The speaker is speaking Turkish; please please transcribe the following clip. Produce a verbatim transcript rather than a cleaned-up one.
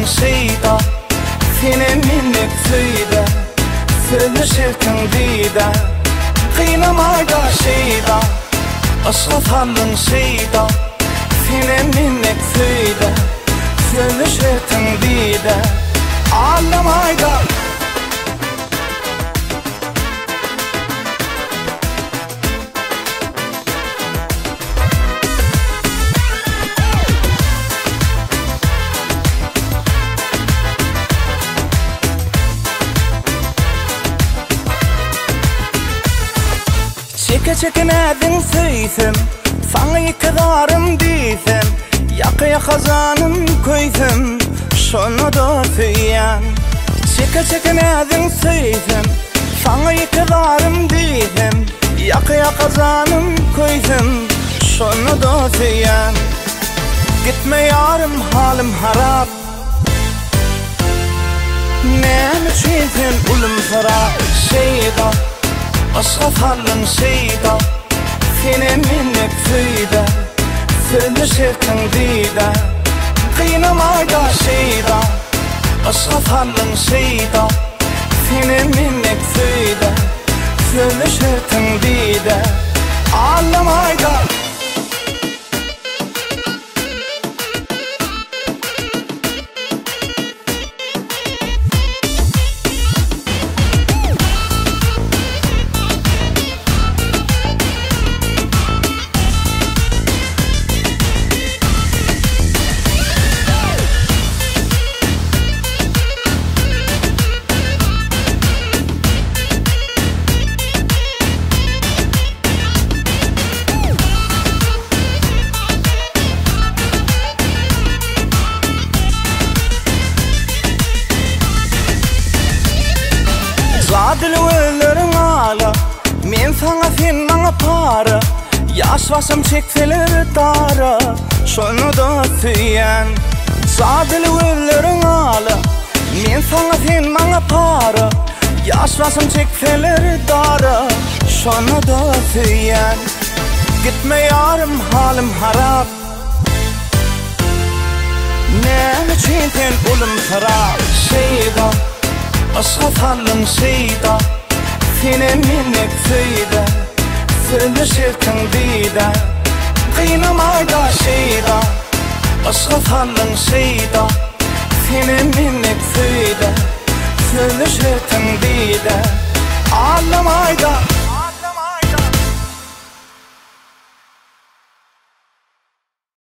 halın şeyda, seni minnet söyde, söyleşirken dide. Kıynamayda şeyda, asfalt halın şeyda, seni minnet söyde, söyleşirken dide. Ağlamayda Çeke çeke nedin söysem, sana yıkıdarım diysem, yakıya kazanım koysam, şunu da söyleyen. Çeke çeke nedin söysem, sana yıkıdarım diysem, yakıya kazanım koysam, şunu da söyleyen. Gitme yarım halim harap, ne için sen ulum sarap şeyda. Asfalt halın şeyda, seni minnet söyde, söyleşirken dide. Kıynamayda şeyda, asfalt halın şeyda, seni minnet söyde, söyleşirken dide. Ağlamayda Zadil öllerin ala, men sana sen bana para. Yaşvasım çekseler dara, şunu da söyleyen. Zadil öllerin ala, men sana sen bana para. Yaşvasım çekseler dara, şunu da söyleyen. Gitme yarım halim harap, ne için sen ulum sarap şeyda. Asfalt halın şeyda, seni minnet söyde, söyleşirken dide. Kıynamayda şeyda, asfalt halın şeyda, seni minnet söyde, söyleşirken dide.